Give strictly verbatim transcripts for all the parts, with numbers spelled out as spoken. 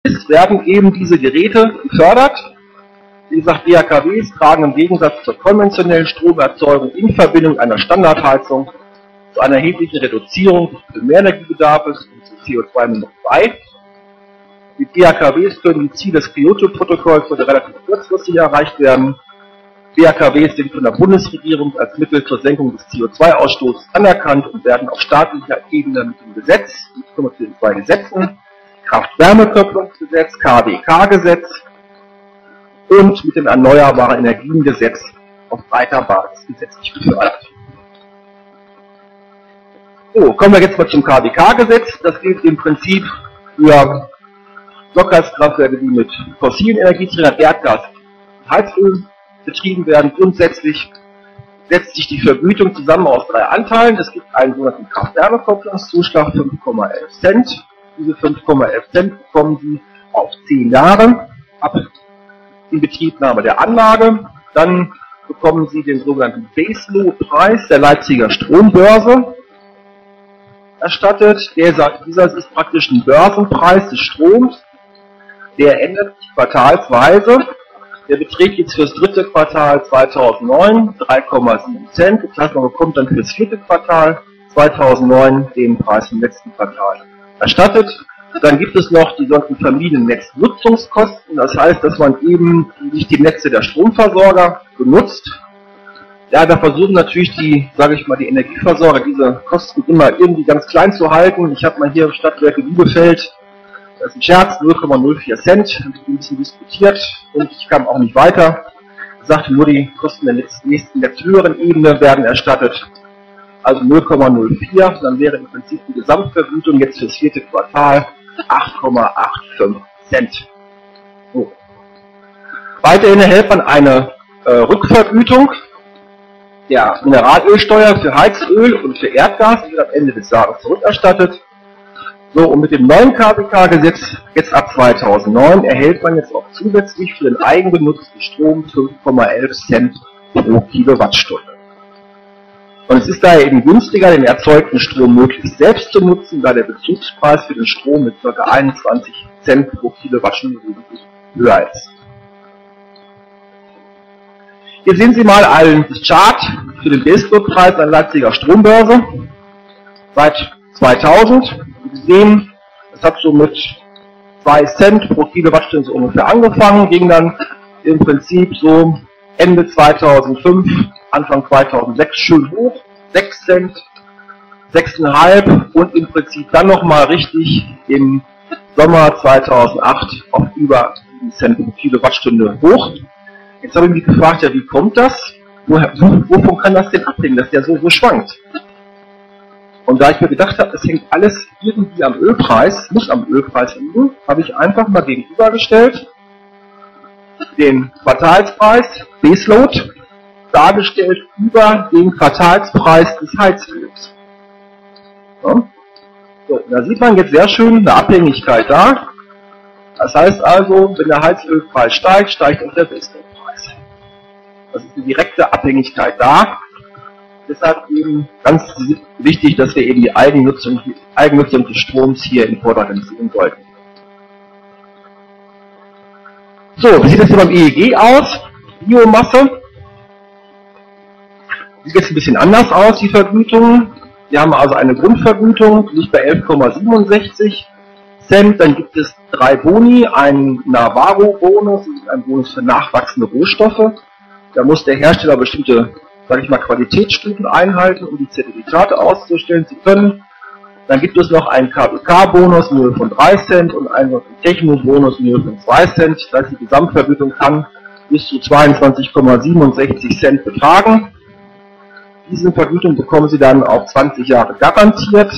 werden eben diese Geräte gefördert. Wie gesagt, B A K Ws tragen im Gegensatz zur konventionellen Stromerzeugung in Verbindung einer Standardheizung zu einer erheblichen Reduzierung des Primärenergiebedarfs und zu C O zwei Minus bei. Die B A K Ws können die Ziele des Kyoto-Protokolls heute relativ kurzfristig erreicht werden. B A K Ws sind von der Bundesregierung als Mittel zur Senkung des C O zwei Ausstoßes anerkannt und werden auf staatlicher Ebene mit dem Gesetz, ich komme zu den zwei Gesetzen, Kraft-Wärme-Kopplungsgesetz, K W K-Gesetz und mit dem Erneuerbare Energien-Gesetz auf breiter Basis gesetzlich gefördert. So, kommen wir jetzt mal zum K W K-Gesetz. Das gilt im Prinzip für Blockheizkraftwerke, die mit fossilen Energieträgern, Erdgas, Heizöl betrieben werden. Grundsätzlich setzt sich die Vergütung zusammen aus drei Anteilen. Es gibt einen sogenannten Kraft-Wärme-Kopplungszuschlag, fünf Komma elf Cent. Diese fünf Komma elf Cent bekommen Sie auf zehn Jahre ab Inbetriebnahme der Anlage. Dann bekommen Sie den sogenannten Baseload-Preis der Leipziger Strombörse erstattet. Der, dieser ist praktisch ein Börsenpreis des Stroms. Der ändert sich quartalsweise. Der beträgt jetzt für das dritte Quartal zweitausendneun drei Komma sieben Cent. Das heißt, man bekommt dann für das vierte Quartal zweitausendneun den Preis im letzten Quartal erstattet. Dann gibt es noch die sogenannten Familiennetznutzungskosten. Das heißt, dass man eben nicht die Netze der Stromversorger benutzt. Ja, da versuchen natürlich die, sage ich mal, die Energieversorger diese Kosten immer irgendwie ganz klein zu halten. Ich habe mal hier im Stadtwerke Bielefeld, das ist ein Scherz, null Komma null vier Cent, habe ich ein bisschen diskutiert und ich kam auch nicht weiter. Ich sagte nur, die Kosten der nächsten, der höheren Ebene werden erstattet. Also null Komma null vier, dann wäre im Prinzip die Gesamtvergütung jetzt fürs vierte Quartal acht Komma fünfundachtzig Cent. So. Weiterhin erhält man eine äh, Rückvergütung der Mineralölsteuer für Heizöl und für Erdgas, die wird am Ende des Jahres zurückerstattet. So, und mit dem neuen K W K-Gesetz, jetzt ab zweitausendneun, erhält man jetzt auch zusätzlich für den eigenbenutzten Strom fünf Komma elf Cent pro Kilowattstunde. Und es ist daher eben günstiger, den erzeugten Strom möglichst selbst zu nutzen, da der Bezugspreis für den Strom mit ca. einundzwanzig Cent pro Kilowattstunde höher ist. Hier sehen Sie mal einen Chart für den Baseload-Preis an Leipziger Strombörse seit zweitausend. Sie sehen, das hat so mit zwei Cent pro Kilowattstunde so ungefähr angefangen, ging dann im Prinzip so Ende zweitausendfünf, Anfang zweitausendsechs schön hoch, sechs Cent, sechs Komma fünf und im Prinzip dann nochmal richtig im Sommer zweitausendacht auf über sieben Cent pro Kilowattstunde hoch. Jetzt habe ich mich gefragt, ja, wie kommt das? Woher, wovon kann das denn abhängen, dass der so, so schwankt? Und da ich mir gedacht habe, es hängt alles irgendwie am Ölpreis, muss am Ölpreis liegen, habe ich einfach mal gegenübergestellt den Quartalspreis, Baseload, dargestellt über den Quartalspreis des Heizöls. Ja. So, da sieht man jetzt sehr schön eine Abhängigkeit da. Das heißt also, wenn der Heizölpreis steigt, steigt auch der Baseload-Preis. Das ist eine direkte Abhängigkeit da. Deshalb eben ganz wichtig, dass wir eben die Eigennutzung, die Eigennutzung des Stroms hier im Vordergrund sehen sollten. So, wie sieht das hier beim E E G aus? Biomasse. Sieht jetzt ein bisschen anders aus, die Vergütung. Wir haben also eine Grundvergütung, die liegt bei elf Komma siebenundsechzig Cent. Dann gibt es drei Boni, einen Navarro-Bonus, das ist ein Bonus für nachwachsende Rohstoffe. Da muss der Hersteller bestimmte, sage ich mal, Qualitätsstufen einhalten, um die Zertifikate auszustellen zu können. Dann gibt es noch einen K W K-Bonus in Höhe von drei Cent und einen Techno-Bonus in Höhe von zwei Cent. Das heißt, die Gesamtvergütung kann bis zu zweiundzwanzig Komma siebenundsechzig Cent betragen. Diese Vergütung bekommen Sie dann auf zwanzig Jahre garantiert.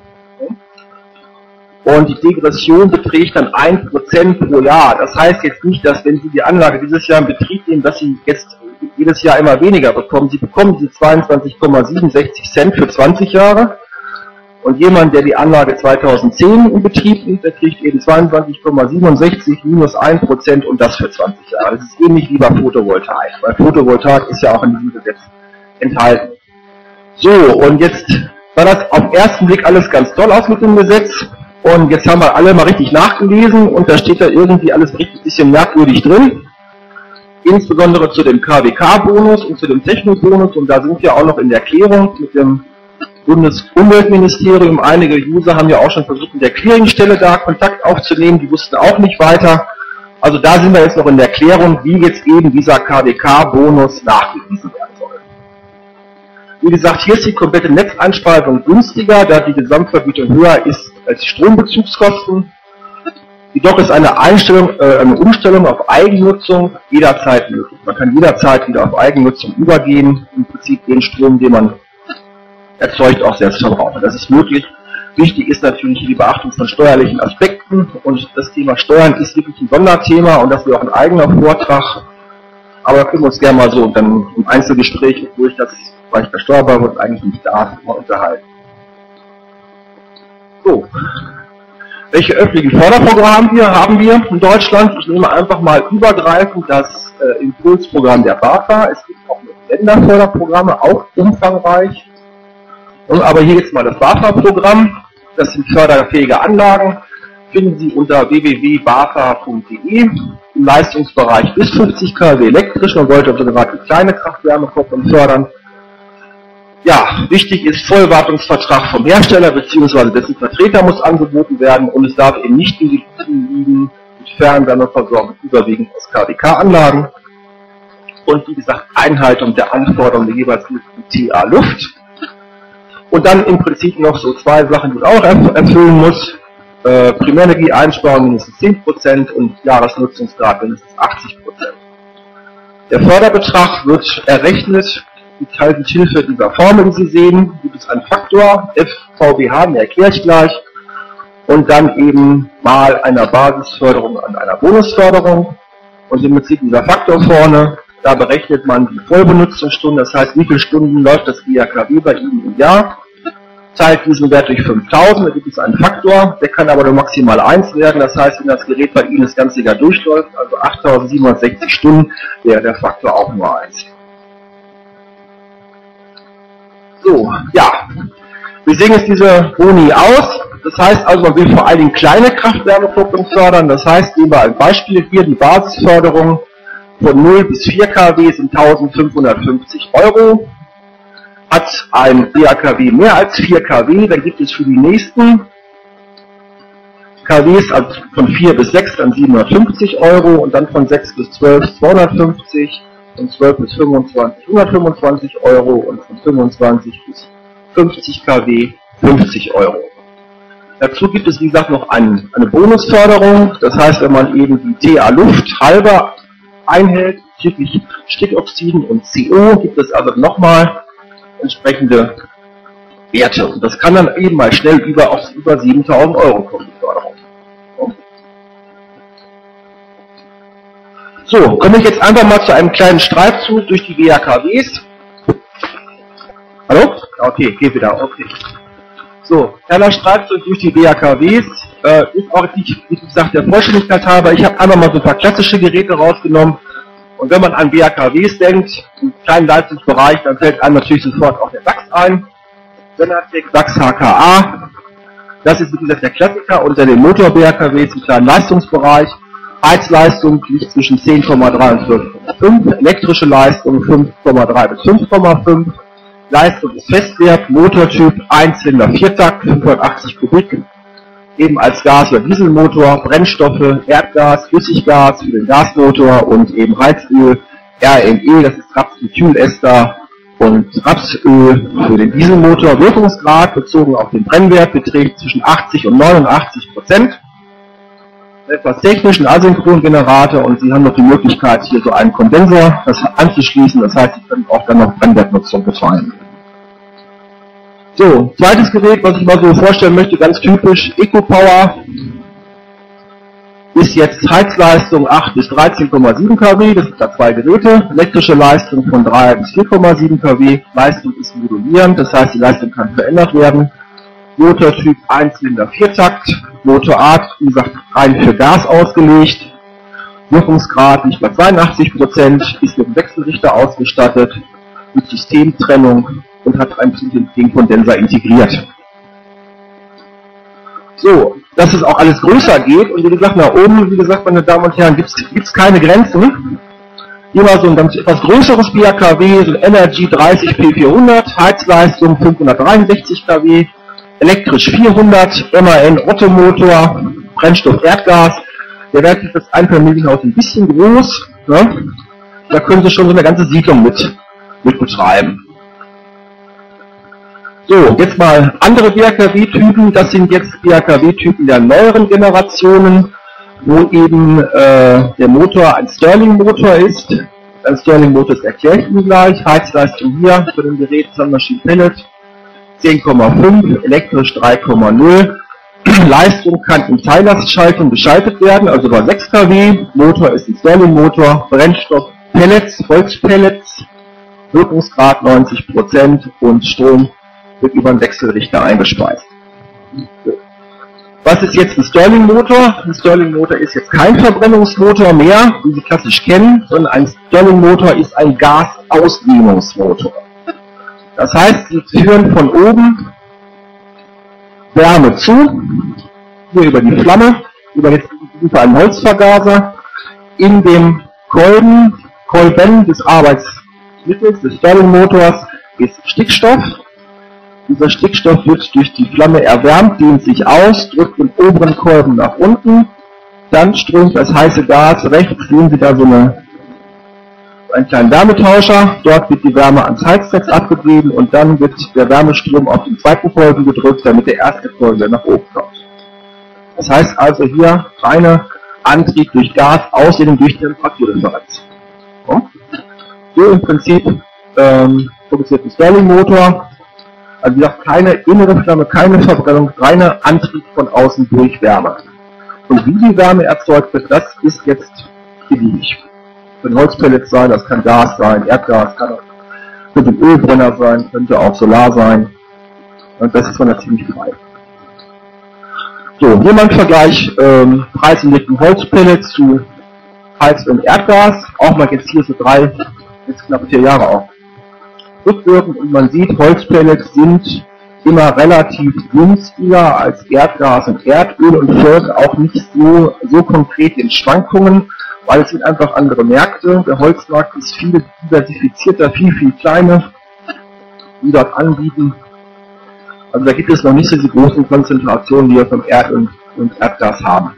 Und die Degression beträgt dann ein Prozent pro Jahr. Das heißt jetzt nicht, dass wenn Sie die Anlage dieses Jahr in Betrieb nehmen, dass Sie jetzt jedes Jahr immer weniger bekommen. Sie bekommen diese zweiundzwanzig Komma siebenundsechzig Cent für zwanzig Jahre. Und jemand, der die Anlage zweitausendzehn in Betrieb nimmt, der kriegt eben zweiundzwanzig Komma siebenundsechzig minus ein Prozent und das für zwanzig Jahre. Das ist ähnlich wie bei Photovoltaik, weil Photovoltaik ist ja auch in diesem Gesetz enthalten. So, und jetzt sah das auf den ersten Blick alles ganz toll aus mit dem Gesetz. Und jetzt haben wir alle mal richtig nachgelesen und da steht da irgendwie alles richtig bisschen merkwürdig drin. Insbesondere zu dem K W K-Bonus und zu dem Techno-Bonus, und da sind wir auch noch in der Klärung mit dem Bundesumweltministerium. Einige User haben ja auch schon versucht, in der Clearingstelle da Kontakt aufzunehmen, die wussten auch nicht weiter. Also da sind wir jetzt noch in der Klärung, wie jetzt eben dieser K W K-Bonus nachgewiesen werden soll. Wie gesagt, hier ist die komplette Netzeinspeisung günstiger, da die Gesamtvergütung höher ist als die Strombezugskosten. Jedoch ist eine Einstellung, äh, eine Umstellung auf Eigennutzung jederzeit möglich. Man kann jederzeit wieder auf Eigennutzung übergehen, im Prinzip den Strom, den man erzeugt, auch selbst verbrauchen. Das ist möglich. Wichtig ist natürlich die Beachtung von steuerlichen Aspekten, und das Thema Steuern ist wirklich ein Sonderthema und das wäre auch ein eigener Vortrag. Aber da können wir uns gerne mal so dann im Einzelgespräch, obwohl ich das, weil ich der Steuerberater eigentlich nicht darf, mal unterhalten. So. Welche öffentlichen Förderprogramme haben wir, haben wir in Deutschland? Ich nehme einfach mal übergreifend das äh, Impulsprogramm der BAFA. Es gibt auch Länderförderprogramme, auch umfangreich. Und aber hier jetzt mal das BAFA-Programm. Das sind förderfähige Anlagen. Finden Sie unter w w w punkt bafa punkt de im Leistungsbereich bis fünfzig Kilowatt elektrisch. Man wollte also gerade kleine Kraft-Wärme-Kopplung fördern. Ja, wichtig ist Vollwartungsvertrag vom Hersteller bzw. dessen Vertreter muss angeboten werden, und es darf eben nicht in die Kunden liegen mit Fernwärmeversorgung überwiegend aus K W K-Anlagen. Und wie gesagt, Einhaltung der Anforderungen der jeweils T A Luft. Und dann im Prinzip noch so zwei Sachen, die man auch erfüllen muss. Äh, Primärenergieeinsparung mindestens zehn Prozent und Jahresnutzungsgrad mindestens achtzig Prozent. Der Förderbetrag wird errechnet mit Hilfe dieser Formel, die Sie sehen. Gibt es einen Faktor, F V B H, den erkläre ich gleich. Und dann eben mal einer Basisförderung an einer Bonusförderung. Und im Prinzip dieser Faktor vorne, da berechnet man die Vollbenutzungsstunden, das heißt, wie viele Stunden läuft das G K W bei Ihnen im Jahr. Teilt diesen Wert durch fünftausend, da gibt es einen Faktor, der kann aber nur maximal eins werden, das heißt, wenn das Gerät bei Ihnen das ganze Jahr durchläuft, also achttausendsiebenhundertsechzig Stunden, wäre der Faktor auch nur eins. So, ja, wie sehen jetzt diese Boni aus? Das heißt also, man will vor allen Dingen kleine Kraft-Wärme-Kopplung fördern, das heißt, nehmen wir ein Beispiel hier, die Basisförderung von null bis vier Kilowatt sind eintausendfünfhundertfünfzig Euro. Hat ein B A K W mehr als vier Kilowatt, dann gibt es für die nächsten K Ws, also von vier bis sechs, dann siebenhundertfünfzig Euro, und dann von sechs bis zwölf zweihundertfünfzig, von zwölf bis fünfundzwanzig hundertfünfundzwanzig Euro und von fünfundzwanzig bis fünfzig Kilowatt fünfzig Euro. Dazu gibt es, wie gesagt, noch ein, eine Bonusförderung, das heißt, wenn man eben die T A Luft halber einhält, bezüglich Stickoxiden und C O, gibt es also nochmal entsprechende Werte. Und das kann dann eben mal schnell über, auf über siebentausend Euro kommen, die Förderung. So, komme ich jetzt einfach mal zu einem kleinen Streifzug durch die B A K Ws. Hallo? Okay, geht wieder, okay. So, kleiner Streifzug durch die B A K Ws. Äh, ist auch nicht, wie gesagt, der Vollständigkeit halber. Ich habe einfach mal so ein paar klassische Geräte rausgenommen. Und wenn man an B A K Ws denkt, im kleinen Leistungsbereich, dann fällt einem natürlich sofort auch der DAX ein. Senatec, DAX H K A. Das ist wie gesagt der Klassiker unter den Motor-B A K Ws im kleinen Leistungsbereich. Heizleistung liegt zwischen zehn Komma drei und zwölf Komma fünf. Elektrische Leistung fünf Komma drei bis fünf Komma fünf. Leistung ist Festwert, Motortyp Einzylinder Viertakt, fünfhundertachtzig Kubik. Eben als Gas- oder Dieselmotor, Brennstoffe, Erdgas, Flüssiggas für den Gasmotor und eben Heizöl, R M E, das ist Rapsmethylester, und Rapsöl für den Dieselmotor. Wirkungsgrad bezogen auf den Brennwert beträgt zwischen achtzig und neunundachtzig Prozent. Etwas technischen Asynchrongenerator, und Sie haben noch die Möglichkeit, hier so einen Kondensor das anzuschließen, das heißt, Sie können auch dann noch Brennwertnutzung betreiben. So, zweites Gerät, was ich mal so vorstellen möchte, ganz typisch, EcoPower, ist jetzt Heizleistung acht bis dreizehn Komma sieben Kilowatt, das sind da zwei Geräte, elektrische Leistung von drei bis vier Komma sieben Kilowatt, Leistung ist modulierend, das heißt, die Leistung kann verändert werden, Motortyp Einzylinder Viertakt, Motorart, wie gesagt, rein für Gas ausgelegt, Wirkungsgrad liegt bei zweiundachtzig Prozent, ist mit dem Wechselrichter ausgestattet, mit Systemtrennung und hat einen den Kondenser integriert. So, dass es auch alles größer geht und wie gesagt, nach oben, wie gesagt, meine Damen und Herren, gibt es keine Grenzen. Hier mal so ein ganz etwas größeres B K W, so ein Energy dreißig P vierhundert, Heizleistung fünfhundertdreiundsechzig Kilowatt, elektrisch vierhundert, M A N Ottomotor, Brennstoff Erdgas. Der Wert ist das Einfamilienhaus ein bisschen groß, ne? Da können Sie schon so eine ganze Siedlung mit, mit betreiben. So, jetzt mal andere B K W-Typen. Das sind jetzt B K W-Typen der neueren Generationen, wo eben äh, der Motor ein Stirling-Motor ist. Ein Stirling-Motor ist erkläre ich Ihnen gleich. Heizleistung hier für den Gerät Sun Machine Pellet zehn Komma fünf, elektrisch drei Komma null. Leistung kann in Teillastschaltung geschaltet werden, also bei sechs Kilowatt. Motor ist ein Stirling-Motor, Brennstoff Pellets, Holzpellets, Wirkungsgrad neunzig Prozent und Strom wird über einen Wechselrichter eingespeist. Was ist jetzt ein Stirling-Motor? Ein Stirling-Motor ist jetzt kein Verbrennungsmotor mehr, wie Sie klassisch kennen, sondern ein Stirling-Motor ist ein Gasausdehnungsmotor. Das heißt, Sie führen von oben Wärme zu, hier über die Flamme, über jetzt über einen Holzvergaser, in dem Kolben, Kolben des Arbeitsmittels, des Stirling-Motors, ist Stickstoff. Dieser Stickstoff wird durch die Flamme erwärmt, dehnt sich aus, drückt den oberen Kolben nach unten, dann strömt das heiße Gas, rechts sehen Sie da so eine, einen kleinen Wärmetauscher, dort wird die Wärme ans Heiznetz abgegeben und dann wird der Wärmestrom auf den zweiten Kolben gedrückt, damit der erste Kolben nach oben kommt. Das heißt also hier reiner Antrieb durch Gas, Ausdehnung durch Temperaturdifferenz. So im Prinzip ähm, produziert ein Stirling-Motor. Also wie gesagt, keine innere Flamme, keine Verbrennung, reiner Antrieb von außen durch Wärme. Und wie die Wärme erzeugt wird, das ist jetzt beliebig. Das können Holzpellets sein, das kann Gas sein, Erdgas, kann auch, könnte ein Ölbrenner sein, könnte auch Solar sein. Und das ist man da ziemlich frei. So, hier mal ein Vergleich, ähm, preisindexen Holzpellets zu Heiz- und Erdgas. Auch mal jetzt hier so drei, jetzt knapp vier Jahre auch. Rückwirkend und man sieht, Holzpellets sind immer relativ günstiger als Erdgas und Erdöl und folgen auch nicht so, so konkret in Schwankungen, weil es sind einfach andere Märkte. Der Holzmarkt ist viel diversifizierter, viel, viel kleiner, die dort anbieten. Also da gibt es noch nicht so die großen Konzentrationen, die wir vom Erd- und, und Erdgas haben.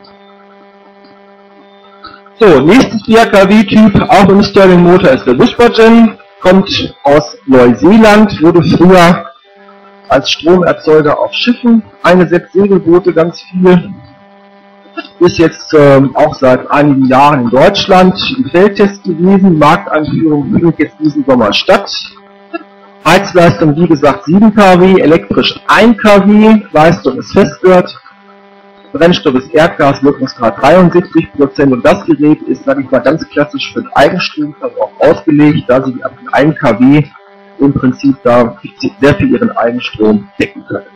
So, nächstes B K W-Typ, auch im Stirling-Motor, ist der Whispergen. Kommt aus Neuseeland, wurde früher als Stromerzeuger auf Schiffen eingesetzt, Segelboote ganz viel. Ist jetzt ähm, auch seit einigen Jahren in Deutschland im Feldtest gewesen. Markteinführung findet jetzt diesen Sommer statt. Heizleistung, wie gesagt, sieben Kilowatt, elektrisch ein Kilowatt, Leistung ist festgehört. Brennstoff ist Erdgas, Wirkungsgrad dreiundsiebzig Prozent und das Gerät ist, sage ich mal, ganz klassisch für den Eigenstromverbrauch ausgelegt, da Sie ab ein Kilowatt im Prinzip da sehr viel Ihren Eigenstrom decken können.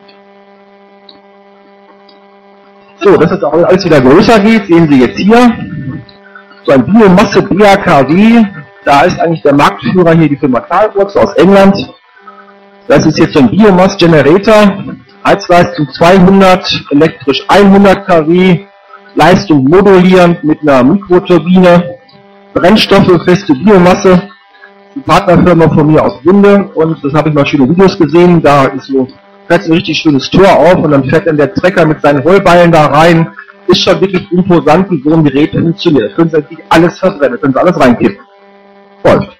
So, dass es auch alles wieder größer geht, sehen Sie jetzt hier. So ein Biomasse B K W, da ist eigentlich der Marktführer hier die Firma Carlworks aus England. Das ist jetzt so ein Biomass Generator. Heizleistung zweihundert, elektrisch hundert Kilowatt, Leistung modulierend mit einer Mikroturbine, Brennstoffe, feste Biomasse, die Partnerfirma von mir aus Winde und das habe ich mal schöne Videos gesehen, da ist so, fährt so ein richtig schönes Tor auf und dann fährt dann der Trecker mit seinen Rollballen da rein, ist schon wirklich imposant, wie so ein Gerät funktioniert, da können Sie natürlich alles verbrennen, da können Sie alles reinkippen. Läuft.